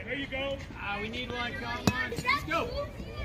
There you go. We need one. Come on. Let's go.